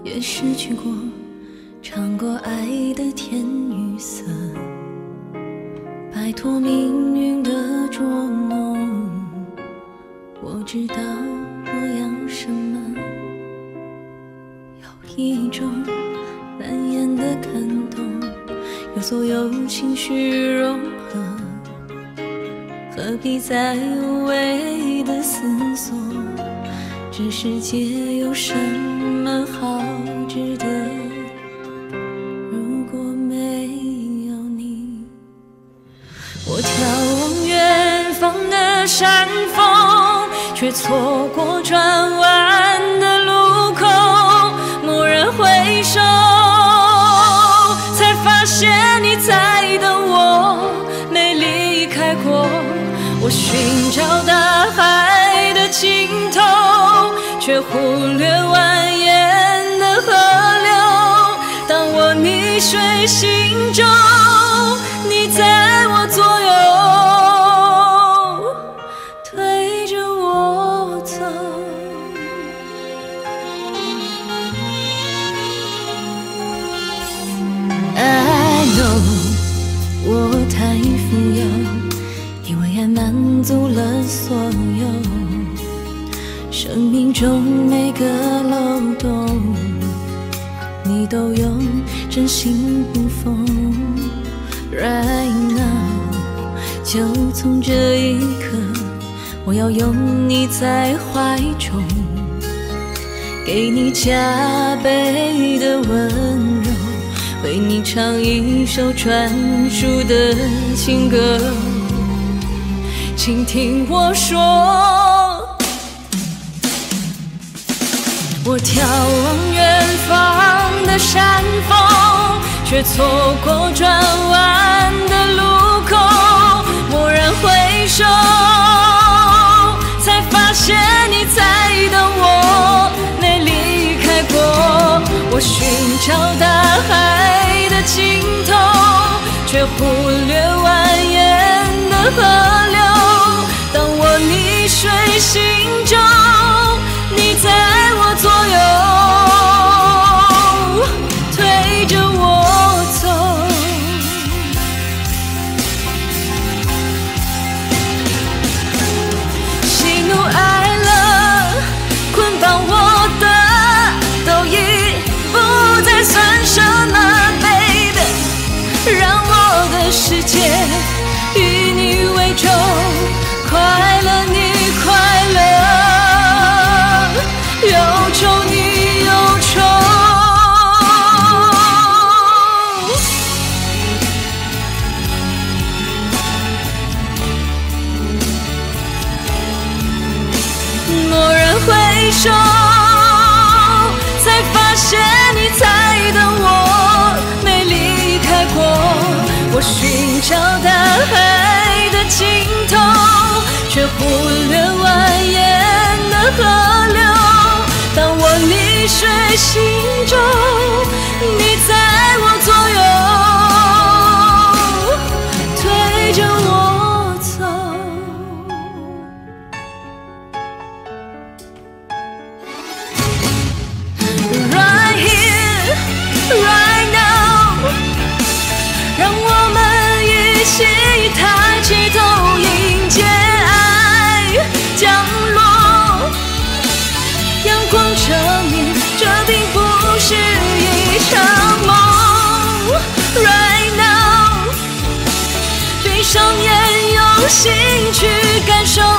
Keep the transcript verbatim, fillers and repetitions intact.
也失去过，尝过爱的甜与涩，摆脱命运的捉弄。我知道我要什么，有一种难言的感动，有所有情绪融合，何必再无谓的思索？这世界有什么好值得？如果没有你，我眺望远方的山峰，却错过转弯的路口。蓦然回首，才发现你在等我，没离开过。我寻找大海的尽头，却忽略蜿蜒的河流。当我溺水心中，你在我左右，推着我走。I know 我太富有，因为爱满足了所有。生命中每个漏洞，你都用真心补缝。Right now， 就从这一刻，我要拥你在怀中，给你加倍的温柔，为你唱一首专属的情歌。请听我说，我眺望远方的山峰，却错过转弯的路口。蓦然回首，才发现你在等我，没离开过。我寻找大海的尽头，却忽略蜿蜒的河流。当我溺水心中，你在我左右，推着我走。喜怒哀乐捆绑我的，都已不再算什么 ，baby。让我的世界以你为重，快乐你快乐，忧愁你忧愁。蓦然回首，才发现你在等我，没离开过。我寻找大海的尽头，却忽略蜿蜒的河流。当我溺水心中，你在我左右，推着我走。Right here, right now， 让我们一起抬起头，迎接爱降落。阳光证明，这并不是一场梦。Right now， 闭上眼，用心去感受。